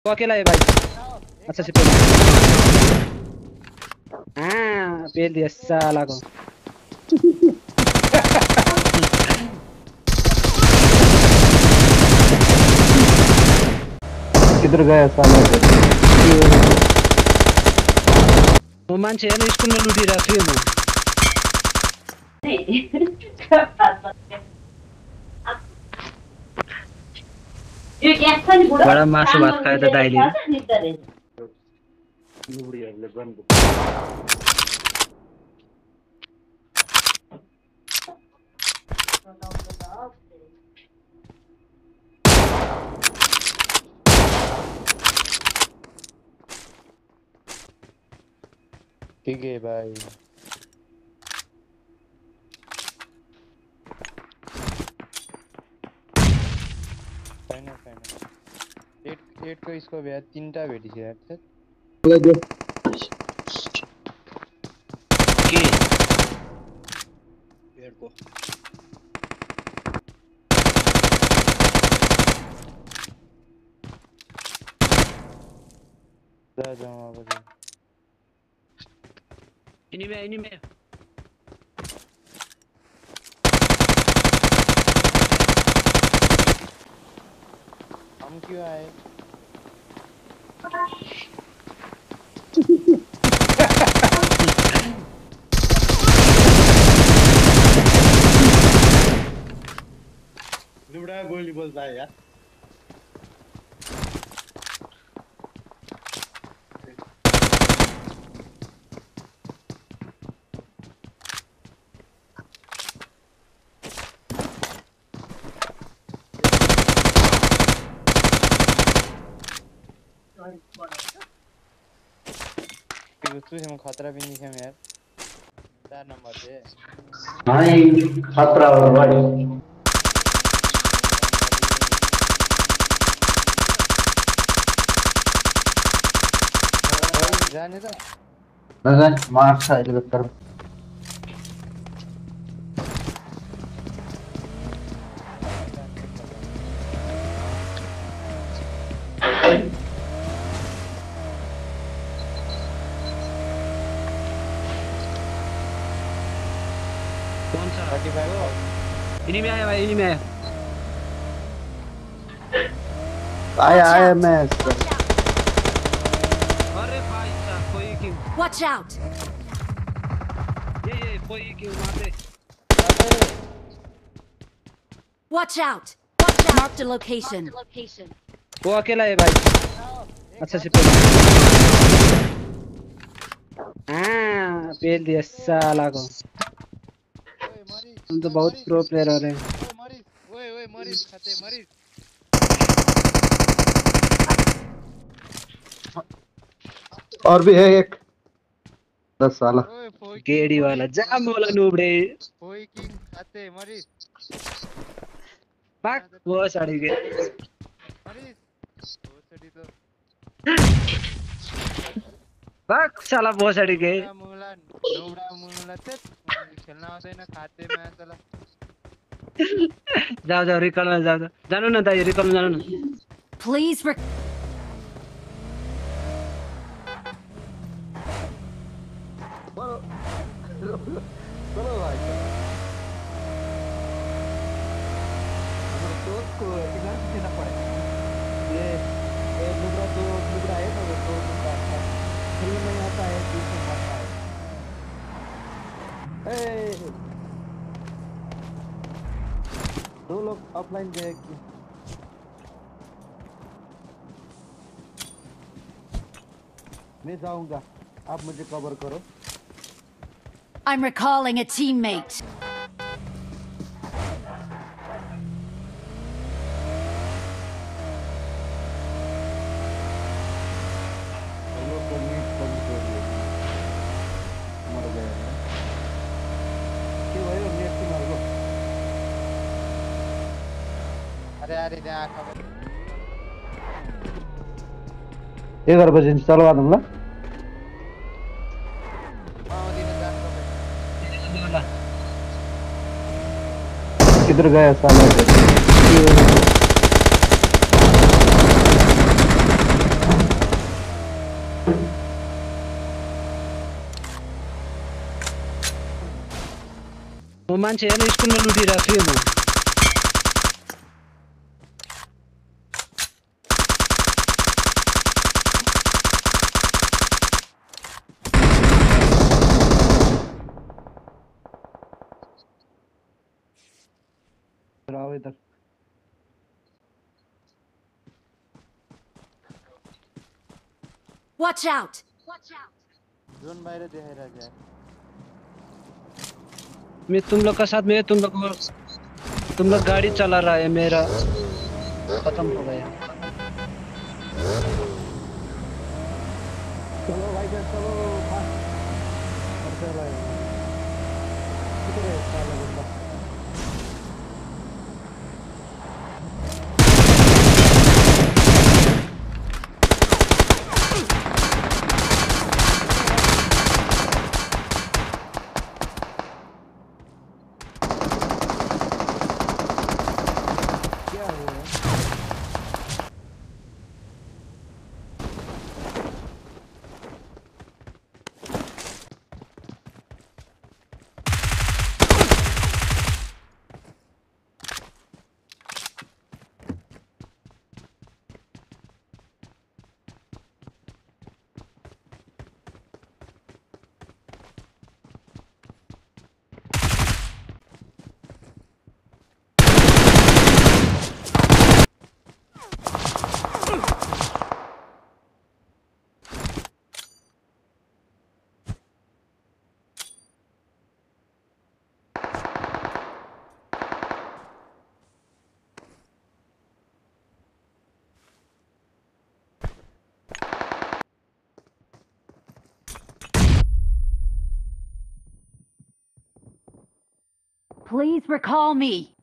वो अकेला है भाई। अच्छा से पेल। हाँ पेल दिया साला को। किधर गया साला? वो मान्छे हेर्न स्कुलमा लुटिरहेको छु म। बडा मासु भात खाए त दाइले। ठीक है भाई। फाइनल 8 को इसको भ्या 3टा भेटिछ यार। के पेडको जाऊँ अब। इन्हीं में हम क्यों आए? लुबड़ा गोली बोलता है यार। तुझे खतरा भी नहीं है यार। 4 नंबर पे हां खतरा और भाई जाने तो लगा मार साइड कर। कौन सा 35 हो? इन्हीं में आया भाई, इन्हीं में आया। आया मैं। अरे भाई साहब कोई किंग। Watch out! ये कोई किंग मारते। Watch out! Marked a location. वो अकेला है भाई। अच्छा से पेल। हाँ पेल दिया साला को। हम तो बहुत प्रो प्लेयर हो रहे हैं। ओए मरीज खाते मरीज। और भी है एक 10 साला गेड़ी वाला जाम वाला नूबड़े। कोई किंग खाते मरीज। पाक वो साड़ी के मरीज वो साड़ी तो पाक साला वो साड़ी के डोबड़ा मुला ते खेलना होता है ना खाते में साला। जाओ रिकॉल में जाओ जानो ना दाई रिकॉल में जानो ना। Please चलो भाई तो को इधर देना पड़ेगा। ये लुबड़ा तो लुबड़ा है ना वो तो खेलने में आता है बीच में आता है। दो लोग ऑफलाइन गए। मैं जाऊंगा आप मुझे कवर करो। I'm recalling a teammate. अरे 11 बजे चलवा दूंगा। किधर गया साला? मान्छे हेर्न स्कुलमा लुटिरहेको छु म आओ इधर Watch out! जोन बाहर दिखाई रहा है मैं तुम लोग का साथ में तुम लोग गाड़ी चला रहा है मेरा खत्म हो गया चलो भाई चलो चलो किधर है साला बंदा Please recall me.